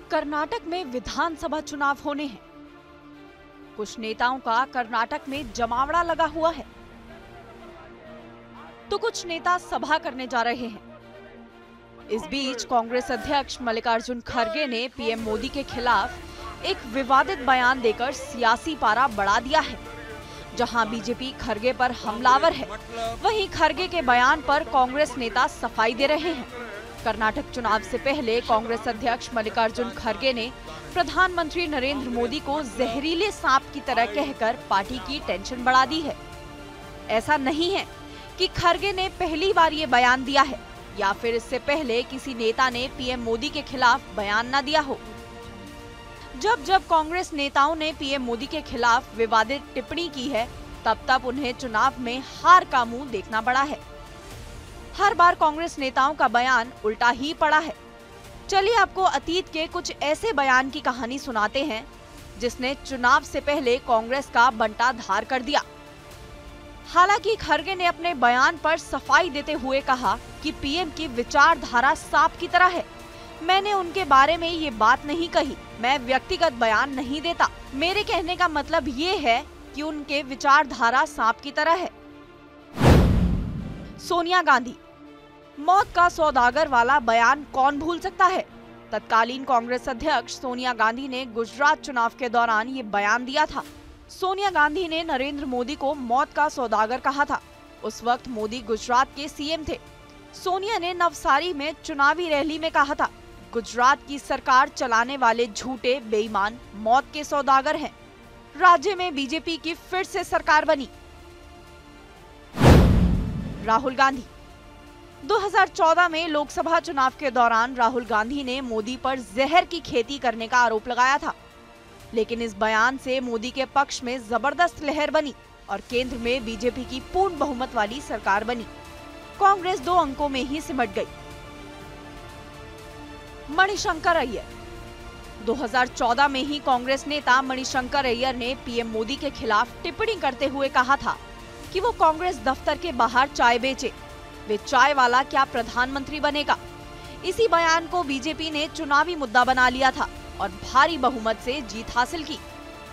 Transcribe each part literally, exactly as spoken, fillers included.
कर्नाटक में विधानसभा चुनाव होने हैं। कुछ नेताओं का कर्नाटक में जमावड़ा लगा हुआ है, तो कुछ नेता सभा करने जा रहे हैं। इस बीच कांग्रेस अध्यक्ष मल्लिकार्जुन खड़गे ने पीएम मोदी के खिलाफ एक विवादित बयान देकर सियासी पारा बढ़ा दिया है। जहां बीजेपी खड़गे पर हमलावर है, वहीं खड़गे के बयान पर कांग्रेस नेता सफाई दे रहे हैं। कर्नाटक चुनाव से पहले कांग्रेस अध्यक्ष मल्लिकार्जुन खड़गे ने प्रधानमंत्री नरेंद्र मोदी को जहरीले सांप की तरह कहकर पार्टी की टेंशन बढ़ा दी है। ऐसा नहीं है कि खड़गे ने पहली बार ये बयान दिया है या फिर इससे पहले किसी नेता ने पीएम मोदी के खिलाफ बयान न दिया हो। जब जब कांग्रेस नेताओं ने पीएम मोदी के खिलाफ विवादित टिप्पणी की है, तब तब उन्हें चुनाव में हार का मुंह देखना पड़ा है। हर बार कांग्रेस नेताओं का बयान उल्टा ही पड़ा है। चलिए आपको अतीत के कुछ ऐसे बयान की कहानी सुनाते हैं जिसने चुनाव से पहले कांग्रेस का बंटा धार कर दिया। हालांकि खड़गे ने अपने बयान पर सफाई देते हुए कहा कि पीएम की विचारधारा सांप की तरह है। मैंने उनके बारे में ये बात नहीं कही, मैं व्यक्तिगत बयान नहीं देता। मेरे कहने का मतलब ये है कि उनके विचारधारा सांप की तरह है। सोनिया गांधी, मौत का सौदागर वाला बयान कौन भूल सकता है। तत्कालीन कांग्रेस अध्यक्ष सोनिया गांधी ने गुजरात चुनाव के दौरान ये बयान दिया था। सोनिया गांधी ने नरेंद्र मोदी को मौत का सौदागर कहा था। उस वक्त मोदी गुजरात के सीएम थे। सोनिया ने नवसारी में चुनावी रैली में कहा था, गुजरात की सरकार चलाने वाले झूठे बेईमान मौत के सौदागर हैं। राज्य में बीजेपी की फिर से सरकार बनी। राहुल गांधी, दो हज़ार चौदह में लोकसभा चुनाव के दौरान राहुल गांधी ने मोदी पर जहर की खेती करने का आरोप लगाया था, लेकिन इस बयान से मोदी के पक्ष में जबरदस्त लहर बनी और केंद्र में बीजेपी की पूर्ण बहुमत वाली सरकार बनी। कांग्रेस दो अंकों में ही सिमट गई। मणिशंकर अय्यर, दो हज़ार चौदह में ही कांग्रेस नेता मणिशंकर अय्यर ने पीएम मोदी के खिलाफ टिप्पणी करते हुए कहा था कि वो कांग्रेस दफ्तर के बाहर चाय बेचे, वे चाय वाला क्या प्रधानमंत्री बनेगा। इसी बयान को बीजेपी ने चुनावी मुद्दा बना लिया था और भारी बहुमत से जीत हासिल की।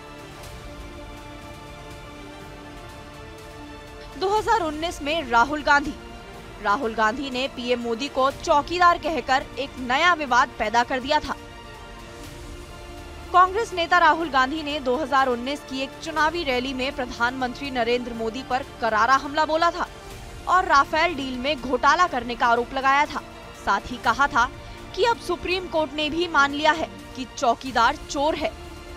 दो हज़ार उन्नीस में राहुल गांधी राहुल गांधी ने पीएम मोदी को चौकीदार कहकर एक नया विवाद पैदा कर दिया था। कांग्रेस नेता राहुल गांधी ने दो हज़ार उन्नीस की एक चुनावी रैली में प्रधानमंत्री नरेंद्र मोदी पर करारा हमला बोला था और राफेल डील में घोटाला करने का आरोप लगाया था। साथ ही कहा था कि अब सुप्रीम कोर्ट ने भी मान लिया है कि चौकीदार चोर है।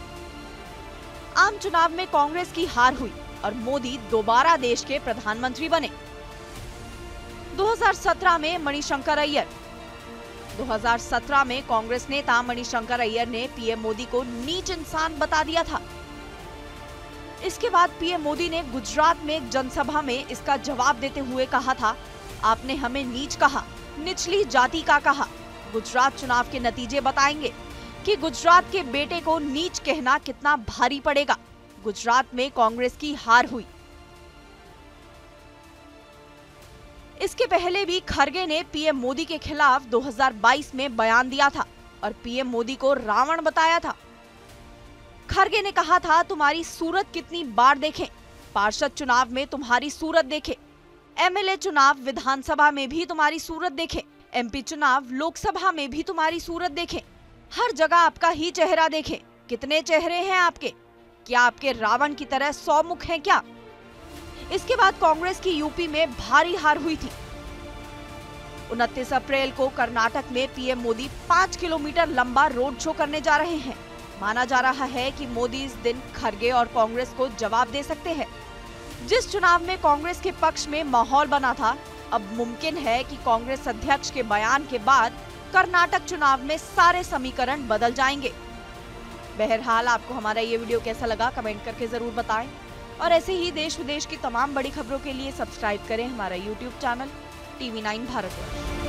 आम चुनाव में कांग्रेस की हार हुई और मोदी दोबारा देश के प्रधानमंत्री बने। दो हज़ार सत्रह में मणिशंकर अय्यर दो हज़ार सत्रह में कांग्रेस नेता मणिशंकर अय्यर ने पीएम मोदी को नीच इंसान बता दिया था। इसके बाद पीएम मोदी ने गुजरात में एक जनसभा में इसका जवाब देते हुए कहा था, आपने हमें नीच कहा, निचली जाति का कहा। गुजरात चुनाव के नतीजे बताएंगे कि गुजरात के बेटे को नीच कहना कितना भारी पड़ेगा। गुजरात में कांग्रेस की हार हुई। इसके पहले भी खड़गे ने पीएम मोदी के खिलाफ दो हज़ार बाईस में बयान दिया था और पीएम मोदी को रावण बताया था। खड़गे ने कहा था, तुम्हारी सूरत कितनी बार देखें, पार्षद चुनाव में तुम्हारी सूरत देखें, एमएलए चुनाव विधानसभा में भी तुम्हारी सूरत देखें, एमपी चुनाव लोकसभा में भी तुम्हारी सूरत देखें, हर जगह आपका ही चेहरा देखें। कितने चेहरे हैं आपके? क्या आपके रावण की तरह सौ मुख हैं क्या? इसके बाद कांग्रेस की यूपी में भारी हार हुई थी। उनतीस अप्रैल को कर्नाटक में पीएम मोदी पाँच किलोमीटर लंबा रोड शो करने जा रहे हैं। माना जा रहा है कि मोदी इस दिन खड़गे और कांग्रेस को जवाब दे सकते हैं। जिस चुनाव में कांग्रेस के पक्ष में माहौल बना था, अब मुमकिन है कि कांग्रेस अध्यक्ष के बयान के बाद कर्नाटक चुनाव में सारे समीकरण बदल जाएंगे। बहरहाल आपको हमारा ये वीडियो कैसा लगा कमेंट करके जरूर बताएं और ऐसे ही देश विदेश की तमाम बड़ी खबरों के लिए सब्सक्राइब करें हमारा YouTube channel TV nine Bharatvarsh.